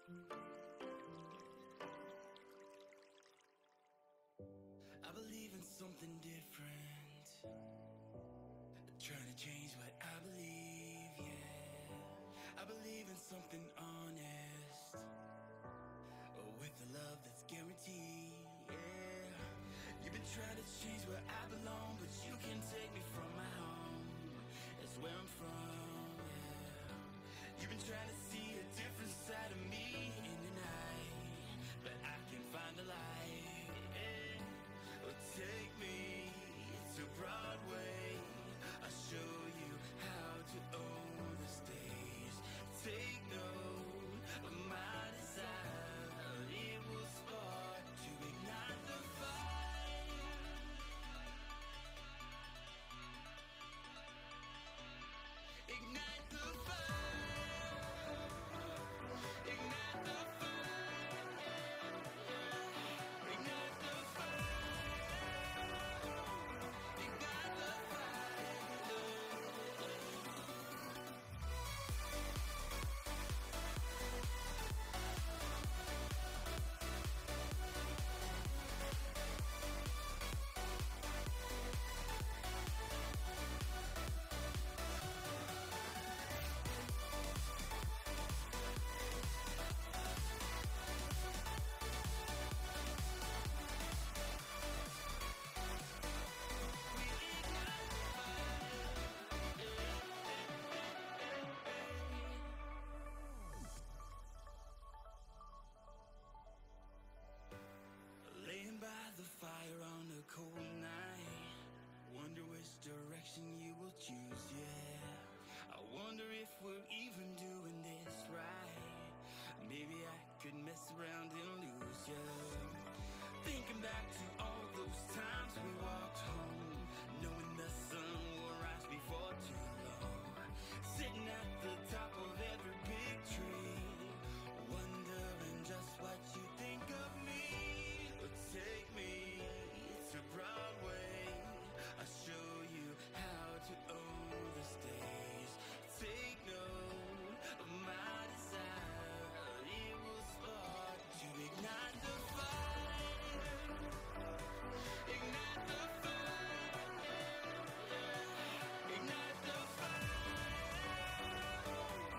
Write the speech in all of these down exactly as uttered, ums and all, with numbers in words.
I believe in something different, trying to change what I believe, yeah. I believe in something honest, oh, with a love that's guaranteed, yeah. You've been trying to change where I belong, but you can't take me from my home. That's where I'm from, yeah. You've been trying to see a different side of me in the night, but I can find the light, yeah. Oh, take me to Broadway, I'll show you how to own the stage. Take note of my desire, it will spark to ignite the fire. Ignite the fire. Ignite the fire. Ignite the fire. Ignite the fire. Laying by the fire on a cold night, wonder which direction you will choose, yeah. I wonder if we're even doing this right. Maybe I could mess around and lose you. Thinking back to all those times we walked home, knowing the sun will rise before too long. Sitting at the top of every big tree, wondering just what you think of me. Take me to Broadway, I'll show you how to own the stage. Take note of my desire, it will spark to ignite the fire. Ignite the fire. Ignite the fire.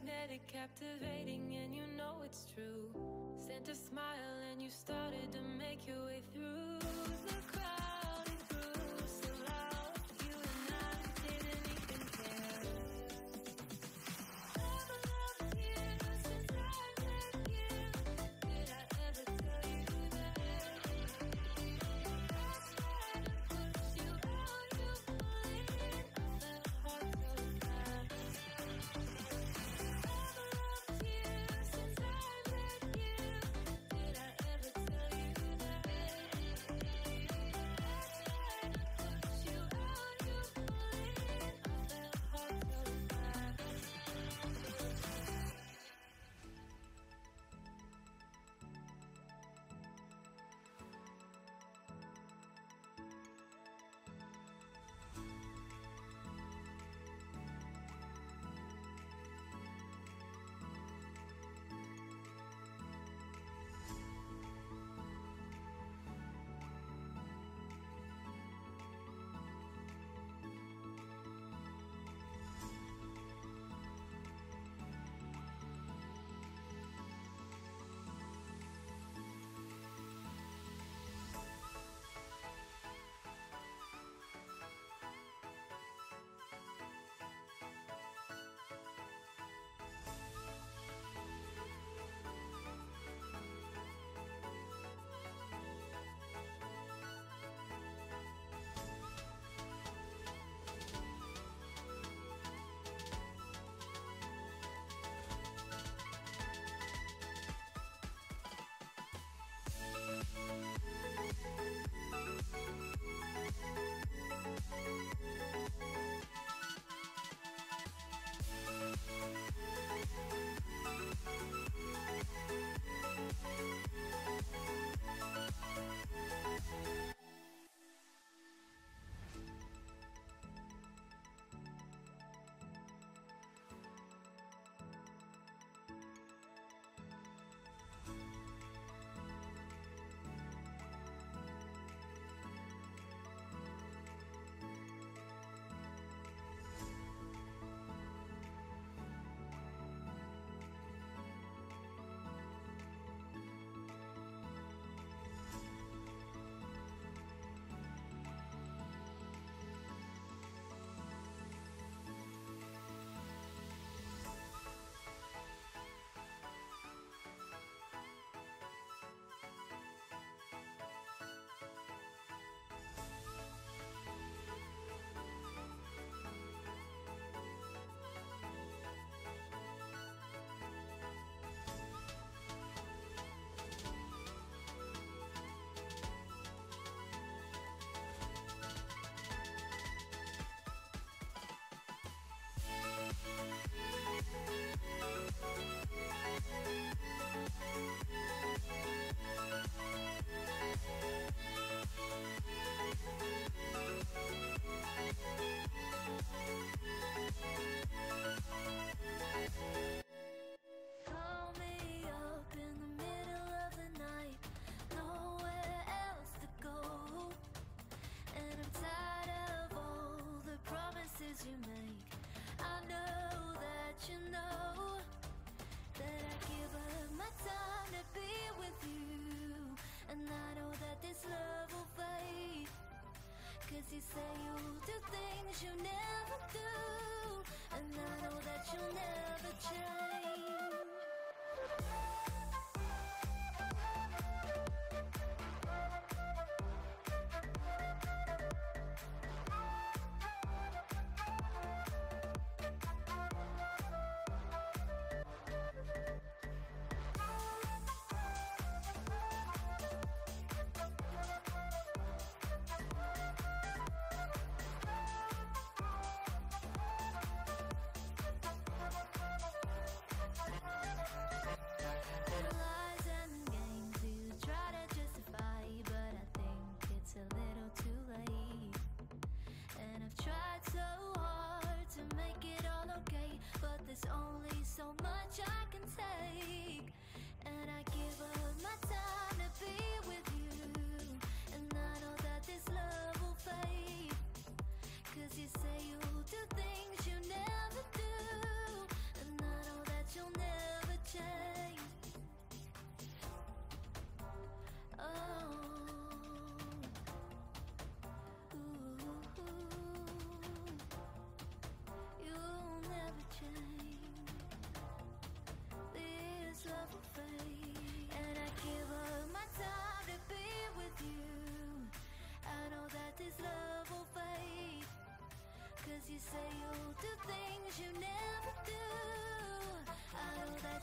magnetic, captivating, and you know it's true. Sent a smile and you started to make your way through the crowd and grew so loud. You and I didn't even care. I've loved you since I met you. Did I ever tell you that? I tried to push you out, you pulled in. I felt hard so fast. I've loved you since I met you. Did I ever tell you that? I tried to push you out, you pulled in. I felt hard so fast.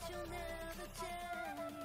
you'll never change.